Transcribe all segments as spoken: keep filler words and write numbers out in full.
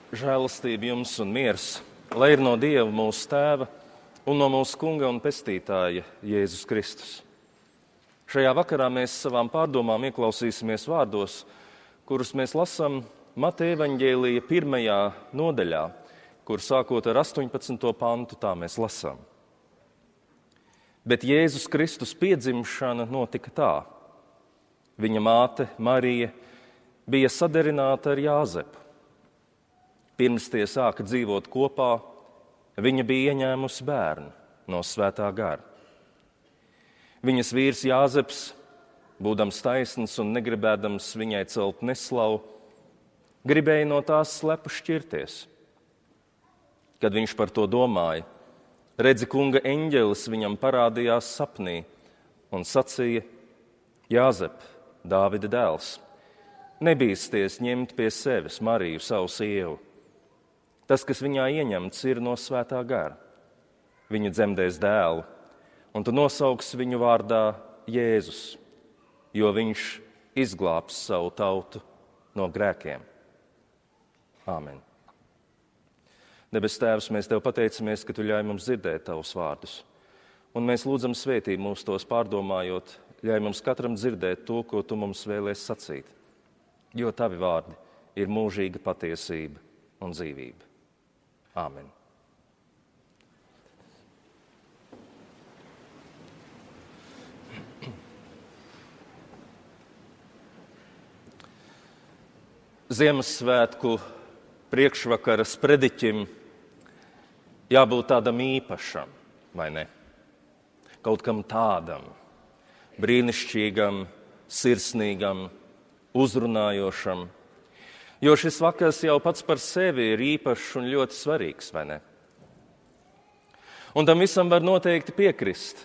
Žēlastība jums un miers, lai ir no Dieva mūsu Tēva un no mūsu Kunga un Pestītāja Jēzus Kristus. Šajā vakarā mēs savām pārdomām ieklausīsimies vārdos, kurus mēs lasām Mateja evaņģēlija pirmajā nodaļā, kur sākot ar astoņpadsmito pantu tā mēs lasām. Bet Jēzus Kristus piedzimšana notika tā. Viņa māte Marija bija saderināta ar Jāzepu. Pirms tie sāka dzīvot kopā, viņa bija ieņēmusi bērnu no svētā gara. Viņas vīrs Jāzeps, būdams taisns un negribēdams viņai celt neslavu, gribēja no tās slepu šķirties. Kad viņš par to domāja, redzi, kunga eņģelis viņam parādījās sapnī un sacīja: Jāzep, Dāvida dēls, nebīsties ņemt pie sevis Mariju, savu sievu. Tas, kas viņā ieņemts, ir no svētā gara. Viņa dzemdēs dēlu, un tu nosauksi viņu vārdā Jēzus, jo viņš izglābs savu tautu no grēkiem. Āmen. Debes Tēvs, mēs Tev pateicamies, ka Tu ļauj mums dzirdēt Tavus vārdus. Un mēs lūdzam svētību mūs tos pārdomājot, ļauj mums katram dzirdēt to, ko Tu mums vēlies sacīt. Jo Tavi vārdi ir mūžīga patiesība un dzīvība. Āmen. Ziemassvētku priekšvakara sprediķim jābūt tādam īpašam, vai ne? Kaut kam tādam, brīnišķīgam, sirsnīgam, uzrunājošam. Jo šis vakars jau pats par sevi ir īpašs un ļoti svarīgs, vai ne? Un tam visam var noteikti piekrist.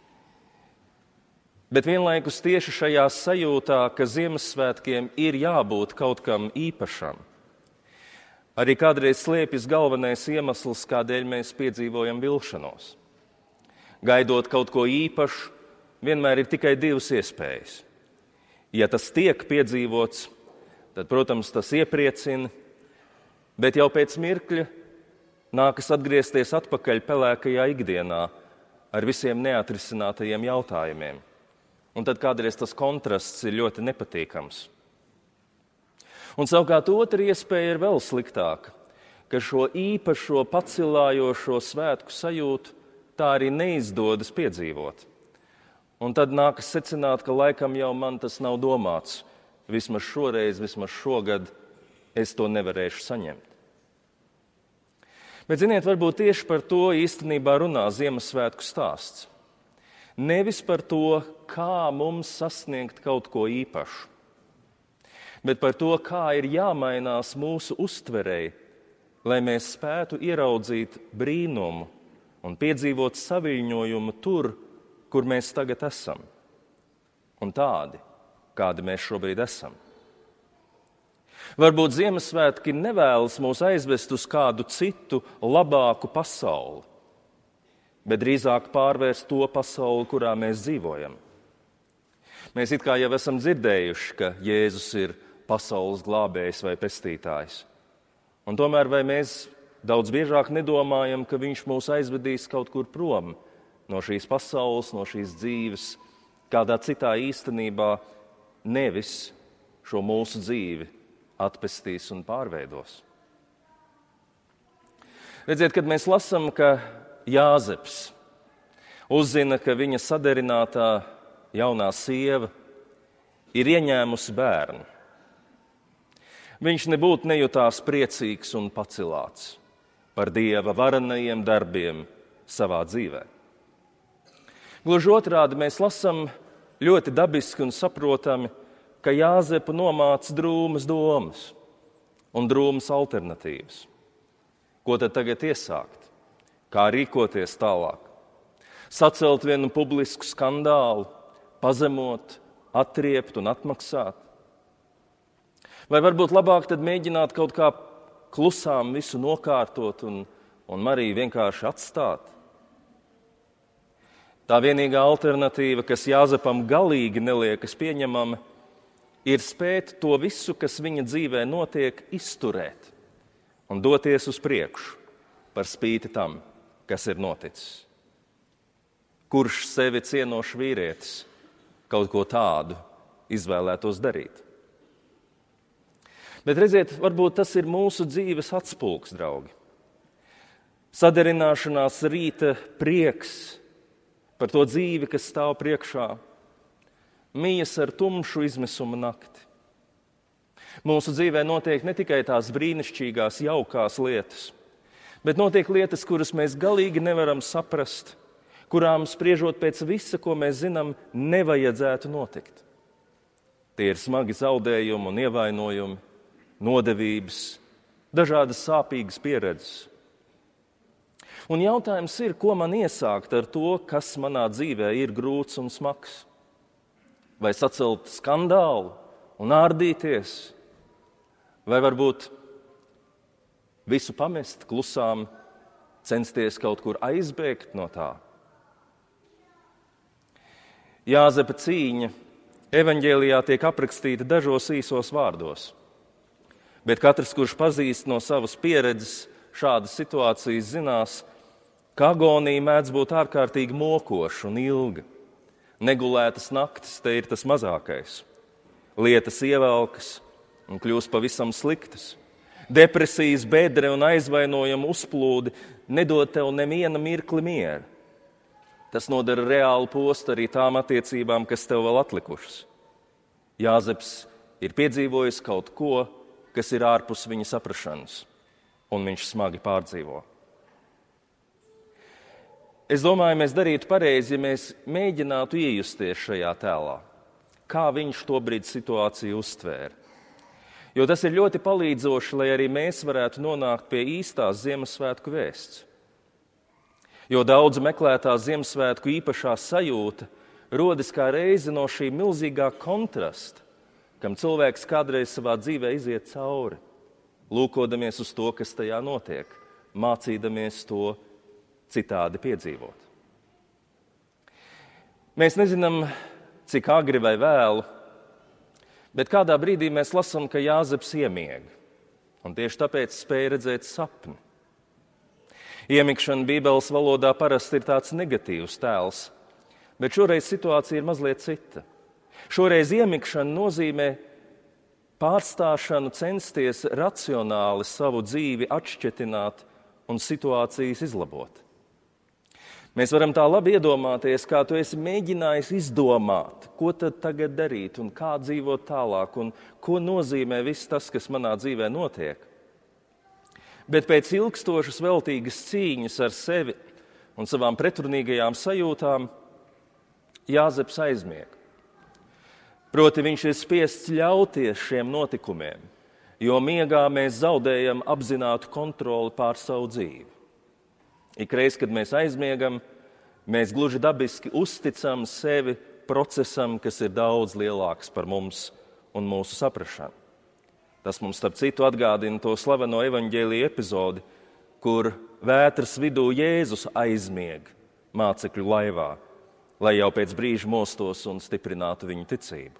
Bet vienlaikus tieši šajā sajūtā, ka Ziemassvētkiem ir jābūt kaut kam īpašam, arī kādreiz slēpjas galvenais iemesls, kādēļ mēs piedzīvojam vilšanos. Gaidot kaut ko īpašu, vienmēr ir tikai divas iespējas. Ja tas tiek piedzīvots, tad, protams, tas iepriecina, bet jau pēc mirkļa nākas atgriezties atpakaļ pelēkajā ikdienā ar visiem neatrisinātajiem jautājumiem. Un tad kādreiz tas kontrasts ir ļoti nepatīkams. Un savukārt otra iespēja ir vēl sliktāka, ka šo īpašo pacilājošo svētku sajūtu tā arī neizdodas piedzīvot. Un tad nākas secināt, ka laikam jau man tas nav domāts. Vismaz šoreiz, vismaz šogad es to nevarēšu saņemt. Bet, ziniet, varbūt tieši par to īstenībā runā Ziemassvētku stāsts. Nevis par to, kā mums sasniegt kaut ko īpašu, bet par to, kā ir jāmainās mūsu uztverei, lai mēs spētu ieraudzīt brīnumu un piedzīvot saviļņojumu tur, kur mēs tagad esam, un tādi, kādi mēs šobrīd esam. Varbūt Ziemassvētki nevēlas mūs aizvest uz kādu citu, labāku pasauli, bet drīzāk pārvērst to pasauli, kurā mēs dzīvojam. Mēs it kā jau esam dzirdējuši, ka Jēzus ir pasaules glābējs vai pestītājs. Un tomēr vai mēs daudz biežāk nedomājam, ka viņš mūs aizvedīs kaut kur prom no šīs pasaules, no šīs dzīves, kādā citā īstenībā, nevis šo mūsu dzīvi atpestīs un pārveidos. Redziet, kad mēs lasām, ka Jāzeps uzzina, ka viņa saderinātā jaunā sieva ir ieņēmusi bērnu, viņš nebūtu nejūtās priecīgs un pacilāts par Dieva varenajiem darbiem savā dzīvē. Gluži otrādi mēs lasām ļoti dabiski un saprotami, ka Jāzepu nomāca drūmas domas un drūmas alternatīvas. Ko tad tagad iesākt? Kā rīkoties tālāk? Sacelt vienu publisku skandālu, pazemot, atriept un atmaksāt? Vai varbūt labāk tad mēģināt kaut kā klusām visu nokārtot un, un Mariju vienkārši atstāt? Tā vienīgā alternatīva, kas Jāzepam galīgi neliekas pieņemama, ir spēt to visu, kas viņa dzīvē notiek, izturēt un doties uz priekšu par spīti tam, kas ir noticis. Kurš sevi cienošs vīrietis kaut ko tādu izvēlētos darīt? Bet redziet, varbūt tas ir mūsu dzīves atspulgs, draugi. Sadarināšanās rīta prieks par to dzīvi, kas stāv priekšā, mijas ar tumšu izmisuma nakti. Mūsu dzīvē notiek ne tikai tās brīnišķīgās, jaukās lietas, bet notiek lietas, kuras mēs galīgi nevaram saprast, kurām, spriežot pēc visa, ko mēs zinām, nevajadzētu notikt. Tie ir smagi zaudējumi un ievainojumi, nodevības, dažādas sāpīgas pieredzes. Un jautājums ir, ko man iesākt ar to, kas manā dzīvē ir grūts un smags? Vai sacelt skandālu un ārdīties? Vai varbūt visu pamest klusām, censties kaut kur aizbēgt no tā? Jāzepa cīņa evaņģēlijā tiek aprakstīta dažos īsos vārdos. Bet katrs, kurš pazīst no savas pieredzes šādas situācijas, zinās, ka agonija mēdz būt ārkārtīgi mokoša un ilga. Negulētas naktis te ir tas mazākais. Lietas ievelkas un kļūst pavisam sliktas. Depresijas, bedre un aizvainojuma uzplūdi nedod tev neviena mirkli mieru. Tas nodara reālu postu arī tām attiecībām, kas tev vēl atlikušas. Jāzeps ir piedzīvojis kaut ko, kas ir ārpus viņa saprašanas, un viņš smagi pārdzīvo. Es domāju, mēs darītu pareizi, ja mēs mēģinātu iejusties šajā tēlā, kā viņš tobrīd situāciju uztvēra. Jo tas ir ļoti palīdzoši, lai arī mēs varētu nonākt pie īstās Ziemassvētku vēsts. Jo daudzu meklētā Ziemassvētku īpašā sajūta rodas kā reize no šī milzīgā kontrasta, kam cilvēks kādreiz savā dzīvē iziet cauri, lūkodamies uz to, kas tajā notiek, mācīdamies to citādi piedzīvot. Mēs nezinām, cik agri vai vēlu, bet kādā brīdī mēs lasām, ka Jāzeps iemiega, un tieši tāpēc spēja redzēt sapni. Iemigšana Bībeles valodā parasti ir tāds negatīvs tēls, bet šoreiz situācija ir mazliet cita. Šoreiz iemigšana nozīmē pārstāšanu censties racionāli savu dzīvi atšķetināt un situācijas izlabot. Mēs varam tā labi iedomāties, kā tu esi mēģinājis izdomāt, ko tad tagad darīt un kā dzīvot tālāk un ko nozīmē viss tas, kas manā dzīvē notiek. Bet pēc ilgstošas veltīgas cīņas ar sevi un savām pretrunīgajām sajūtām Jāzeps aizmieg. Proti viņš ir spiests ļauties šiem notikumiem, jo miegā mēs zaudējam apzinātu kontroli pār savu dzīvi. Ikreiz, kad mēs aizmiegam, mēs gluži dabiski uzticam sevi procesam, kas ir daudz lielāks par mums un mūsu saprašanu. Tas mums, starp citu, atgādina to slaveno evaņģēlija epizodi, kur vētras vidū Jēzus aizmieg mācekļu laivā, lai jau pēc brīža mostos un stiprinātu viņu ticību.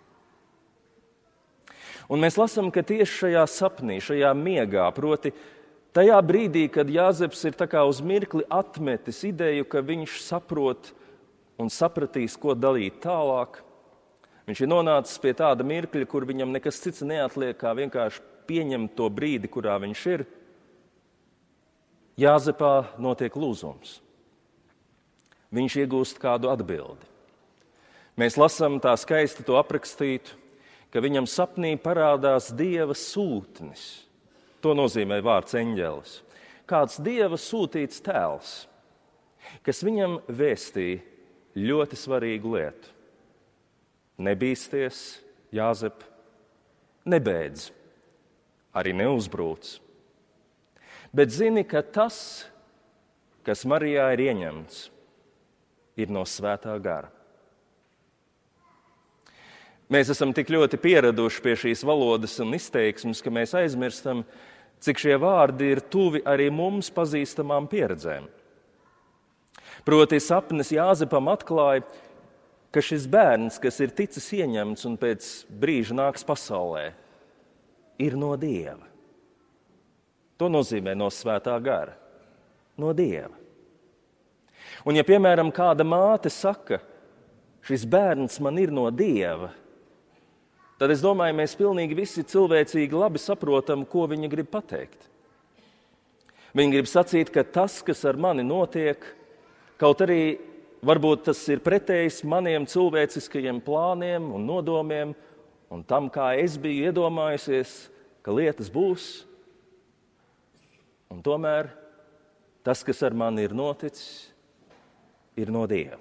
Un mēs lasām, ka tieši šajā sapnī, šajā miegā, proti tajā brīdī, kad Jāzeps ir tā kā uz mirkli atmetis ideju, ka viņš saprot un sapratīs, ko darīt tālāk, viņš ir nonācis pie tāda mirkļa, kur viņam nekas cits neatliek, kā vienkārši pieņemt to brīdi, kurā viņš ir. Jāzepā notiek lūzums. Viņš iegūst kādu atbildi. Mēs lasām tā skaisti to aprakstītu, ka viņam sapnī parādās Dieva sūtnis. To nozīmē vārds eņģelis. Kāds Dieva sūtīts tēls, kas viņam vēstīja ļoti svarīgu lietu. Nebīsties, Jāzep, nebeidz, arī neuzbrūc. Bet zini, ka tas, kas Marijā ir ieņemts, ir no svētā gara. Mēs esam tik ļoti pieraduši pie šīs valodas un izteiksmes, ka mēs aizmirstam, cik šie vārdi ir tuvi arī mums pazīstamām pieredzēm. Proti sapnis Jāzepam atklāja, ka šis bērns, kas ir ticis ieņemts un pēc brīža nāks pasaulē, ir no Dieva. To nozīmē no svētā gara, no Dieva. Un ja, piemēram, kāda māte saka, šis bērns man ir no Dieva, tad es domāju, mēs pilnīgi visi cilvēcīgi labi saprotam, ko viņa grib pateikt. Viņa grib sacīt, ka tas, kas ar mani notiek, kaut arī varbūt tas ir pretējs maniem cilvēciskajiem plāniem un nodomiem un tam, kā es biju iedomājusies, ka lietas būs. Un tomēr tas, kas ar mani ir noticis, ir no Dieva.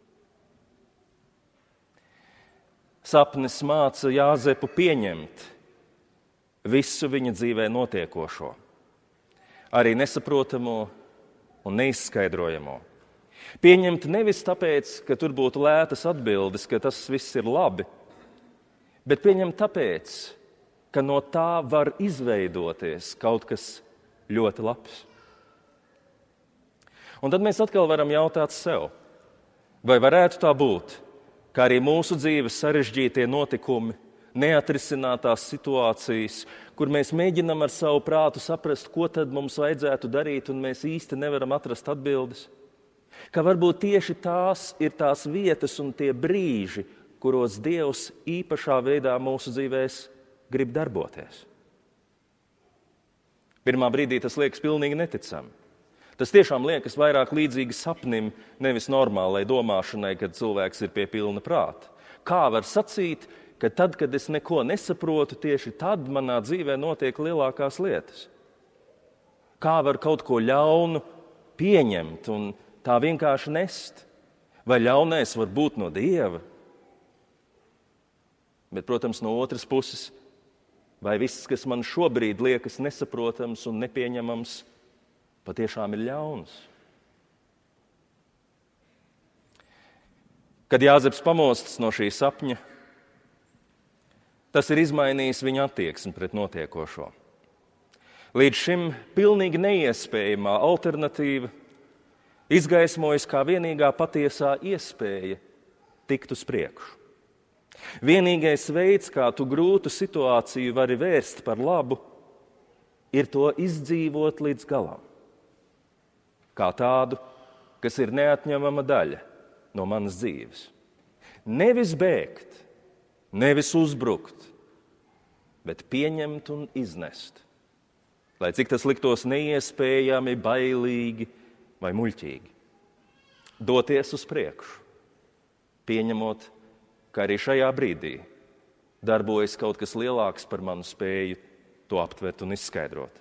Sapnis māca Jāzepu pieņemt visu viņa dzīvē notiekošo, arī nesaprotamo un neizskaidrojamo. Pieņemt nevis tāpēc, ka tur būtu lētas atbildes, ka tas viss ir labi, bet pieņemt tāpēc, ka no tā var izveidoties kaut kas ļoti labs. Un tad mēs atkal varam jautāt sev, vai varētu tā būt, ka arī mūsu dzīves sarežģītie notikumi, neatrisinātās situācijas, kur mēs mēģinam ar savu prātu saprast, ko tad mums vajadzētu darīt, un mēs īsti nevaram atrast atbildes, ka varbūt tieši tās ir tās vietas un tie brīži, kuros Dievs īpašā veidā mūsu dzīvēs grib darboties. Pirmā brīdī tas liekas pilnīgi neticami. Tas tiešām liekas vairāk līdzīgi sapnim, nevis normālai domāšanai, kad cilvēks ir pie pilna prāta. Kā var sacīt, ka tad, kad es neko nesaprotu, tieši tad manā dzīvē notiek lielākās lietas? Kā var kaut ko ļaunu pieņemt un tā vienkārši nest? Vai ļaunais var būt no Dieva? Bet, protams, no otras puses, vai viss, kas man šobrīd liekas nesaprotams un nepieņemams, patiešām ir ļauns? Kad Jāzeps pamostas no šī sapņa, tas ir izmainījis viņa attieksmi pret notiekošo. Līdz šim pilnīgi neiespējamā alternatīva izgaismojas kā vienīgā patiesā iespēja tikt uz priekšu. Vienīgais veids, kā tu grūtu situāciju vari vērst par labu, ir to izdzīvot līdz galam. Kā tādu, kas ir neatņemama daļa no manas dzīves. Nevis bēgt, nevis uzbrukt, bet pieņemt un iznest. Lai cik tas liktos neiespējami, bailīgi vai muļķīgi. Doties uz priekšu, pieņemot, ka arī šajā brīdī darbojas kaut kas lielāks par manu spēju to aptvert un izskaidrot.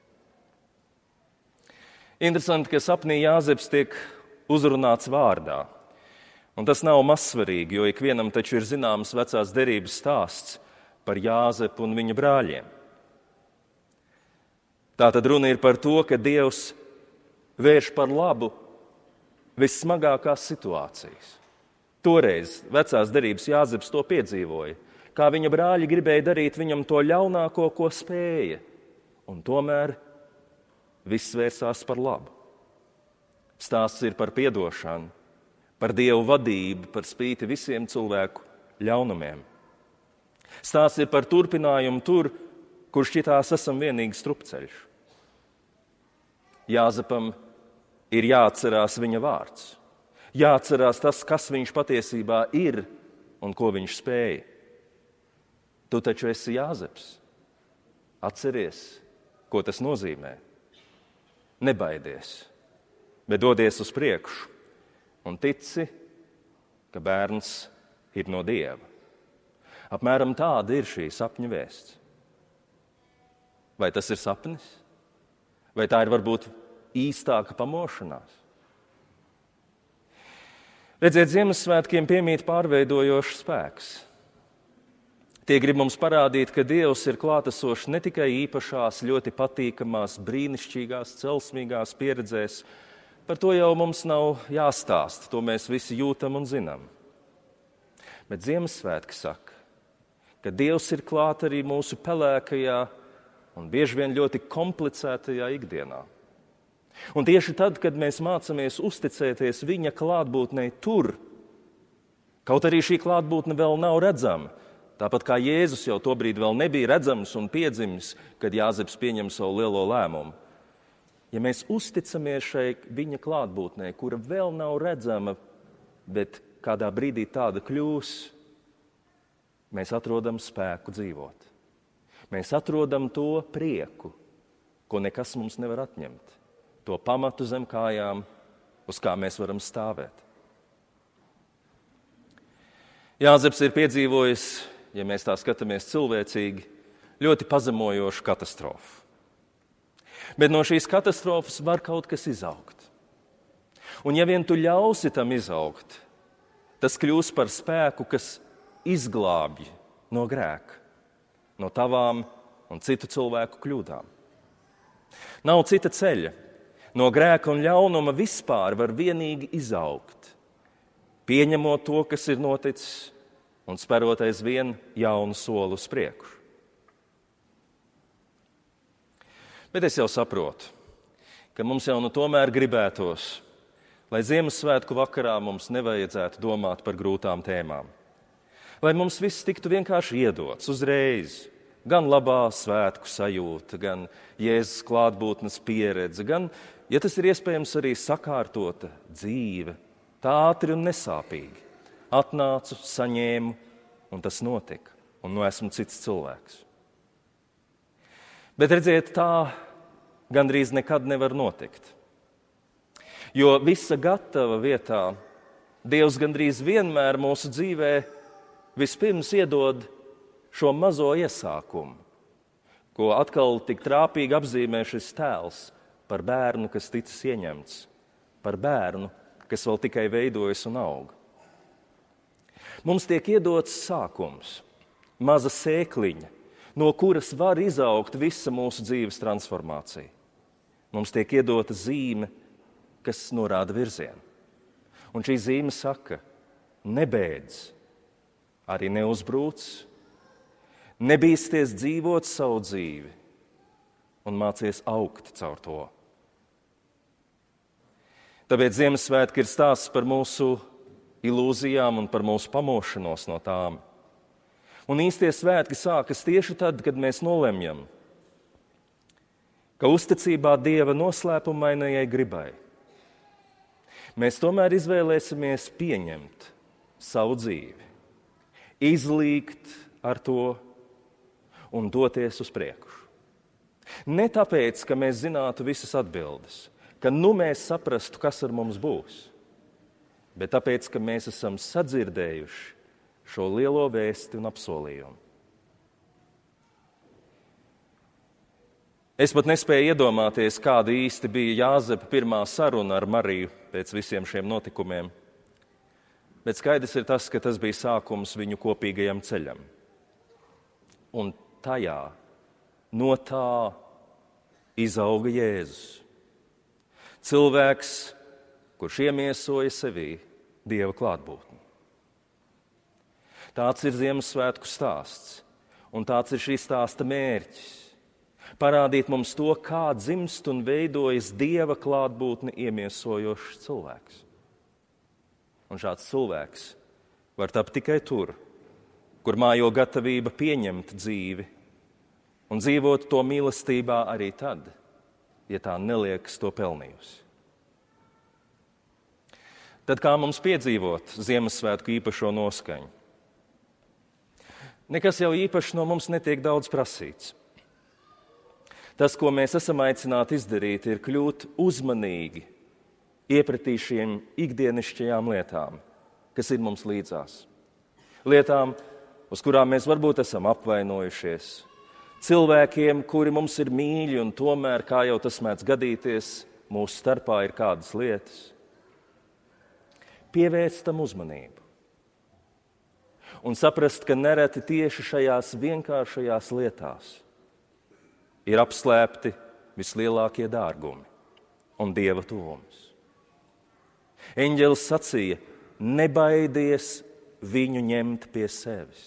Interesanti, ka sapnī Jāzeps tiek uzrunāts vārdā. Un tas nav mazsvarīgi, jo ikvienam taču ir zināms vecās derības stāsts par Jāzepu un viņa brāļiem. Tātad runa ir par to, ka Dievs vērš par labu vissmagākās situācijas. Toreiz vecās derības Jāzeps to piedzīvoja, kā viņa brāļi gribēja darīt viņam to ļaunāko, ko spēja. Un tomēr viss vērsās par labu. Stāsts ir par piedošanu, par Dievu vadību, par spīti visiem cilvēku ļaunumiem. Stāsts ir par turpinājumu tur, kur šķitās esam vienīgi strupceļš. Jāzepam ir jāatcerās viņa vārds. Jāatcerās tas, kas viņš patiesībā ir un ko viņš spēja. Tu taču esi Jāzeps. Atceries, ko tas nozīmē. Nebaidies, bet dodies uz priekšu un tici, ka bērns ir no Dieva. Apmēram tāda ir šī sapņa vēsts. Vai tas ir sapnis? Vai tā ir varbūt īstāka pamošanās? Redziet, Ziemassvētkiem piemīt pārveidojošs spēks. Tie grib mums parādīt, ka Dievs ir klātesošs ne tikai īpašās, ļoti patīkamās, brīnišķīgās, celsmīgās pieredzēs. Par to jau mums nav jāstāst, to mēs visi jūtam un zinām. Bet Ziemassvētki saka, ka Dievs ir klāt arī mūsu pelēkajā un bieži vien ļoti komplicētajā ikdienā. Un tieši tad, kad mēs mācamies uzticēties viņa klātbūtnei tur, kaut arī šī klātbūtne vēl nav redzama, Tāpat kā Jēzus jau tobrīd vēl nebija redzams un piedzimis, kad Jāzeps pieņem savu lielo lēmumu. Ja mēs uzticamies šai viņa klātbūtnē, kura vēl nav redzama, bet kādā brīdī tāda kļūs, mēs atrodam spēku dzīvot. Mēs atrodam to prieku, ko nekas mums nevar atņemt. To pamatu zem kājām, uz kā mēs varam stāvēt. Jāzeps ir piedzīvojis, ja mēs tā skatāmies cilvēcīgi, ļoti pazemojošu katastrofu. Bet no šīs katastrofas var kaut kas izaugt. Un ja vien tu ļausi tam izaugt, tas kļūs par spēku, kas izglābj no grēka, no tavām un citu cilvēku kļūdām. Nav cita ceļa. No grēka un ļaunuma vispār var vienīgi izaugt, pieņemot to, kas ir noticis, un sperot aizvien jaunu soli uz priekšu. Bet es jau saprotu, ka mums jau nu tomēr gribētos, lai Ziemassvētku vakarā mums nevajadzētu domāt par grūtām tēmām. Lai mums viss tiktu vienkārši iedots uzreiz, gan labā svētku sajūta, gan Jēzus klātbūtnes pieredze, gan, ja tas ir iespējams, arī sakārtota dzīve, tā ātri un nesāpīgi. Atnācu, saņēmu, un tas notika, un nu esmu cits cilvēks. Bet redziet, tā gandrīz nekad nevar notikt. Jo visa gatava vietā Dievs gandrīz vienmēr mūsu dzīvē vispirms iedod šo mazo iesākumu, ko atkal tik trāpīgi apzīmē šis tēls par bērnu, kas ticis ieņemts, par bērnu, kas vēl tikai veidojas un aug. Mums tiek iedots sākums, maza sēkliņa, no kuras var izaugt visa mūsu dzīves transformācija. Mums tiek iedota zīme, kas norāda virzienu. Un šī zīme saka, nebeidz, arī neuzbrūc, nebīsties dzīvot savu dzīvi un mācies augt caur to. Tāpēc Ziemassvētki ir stāsts par mūsu ilūzijām un par mūsu pamošanos no tām. Un īstie svētki sākas tieši tad, kad mēs nolemjam, ka uzticībā Dieva noslēpumainajai gribai mēs tomēr izvēlēsimies pieņemt savu dzīvi, izlīgt ar to un doties uz priekšu. Ne tāpēc, ka mēs zinātu visas atbildes, ka nu mēs saprastu, kas ar mums būs, bet tāpēc, ka mēs esam sadzirdējuši šo lielo vēsti un apsolījumu. Es pat nespēju iedomāties, kāda īsti bija Jāzepa pirmā saruna ar Mariju pēc visiem šiem notikumiem, bet skaidrs ir tas, ka tas bija sākums viņu kopīgajam ceļam. Un tajā, no tā izauga Jēzus. Cilvēks, kurš iemiesoja sevī Dieva klātbūtni. Tāds ir Ziemassvētku stāsts, un tāds ir šī stāsta mērķis. Parādīt mums to, kā dzimst un veidojas Dieva klātbūtni iemiesojošs cilvēks. Un šāds cilvēks var tapt tikai tur, kur mājo gatavība pieņemt dzīvi un dzīvot to mīlestībā arī tad, ja tā neliekas to pelnījusi. Tad kā mums piedzīvot Ziemassvētku īpašo noskaņu? Nekas jau īpaši no mums netiek daudz prasīts. Tas, ko mēs esam aicināti izdarīt, ir kļūt uzmanīgi iepratī šiem ikdienišķajām lietām, kas ir mums līdzās. Lietām, uz kurām mēs varbūt esam apvainojušies. Cilvēkiem, kuri mums ir mīļi un tomēr, kā jau tas mēdz gadīties, mūsu starpā ir kādas lietas. Pievērst tam uzmanību. Un saprast, ka nereti tieši šajās vienkāršajās lietās ir apslēpti vislielākie dārgumi un Dieva tuvums. Eņģelis sacīja, nebaidies viņu ņemt pie sevis.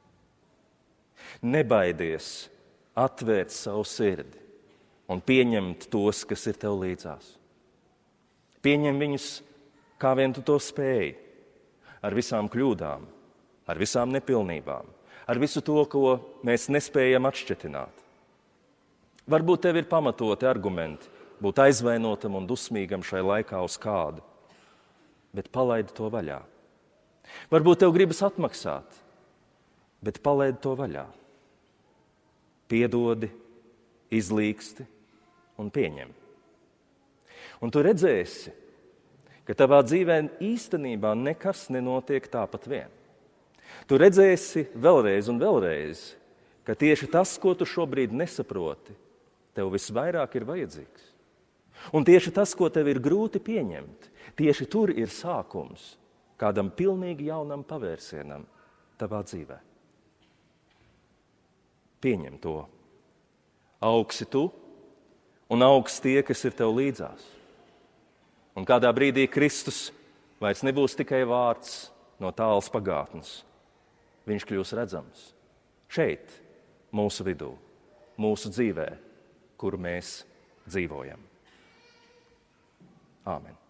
Nebaidies atvērt savu sirdi un pieņemt tos, kas ir tev līdzās. Pieņem viņus, kā vien tu to spēji, ar visām kļūdām, ar visām nepilnībām, ar visu to, ko mēs nespējam atšķetināt. Varbūt tev ir pamatoti argumenti būt aizvainotam un dusmīgam šai laikā uz kādu, bet palaidi to vaļā. Varbūt tev gribas atmaksāt, bet palaidi to vaļā. Piedodi, izlīksti un pieņem. Un tu redzēsi, ka tavā dzīvē īstenībā nekas nenotiek tāpat vien. Tu redzēsi vēlreiz un vēlreiz, ka tieši tas, ko tu šobrīd nesaproti, tev visvairāk ir vajadzīgs. Un tieši tas, ko tev ir grūti pieņemt, tieši tur ir sākums kādam pilnīgi jaunam pavērsienam tavā dzīvē. Pieņem to. Augsi tu un augs tie, kas ir tev līdzās. Un kādā brīdī Kristus vairs nebūs tikai vārds no tālas pagātnes. Viņš kļūs redzams šeit, mūsu vidū, mūsu dzīvē, kur mēs dzīvojam. Āmen.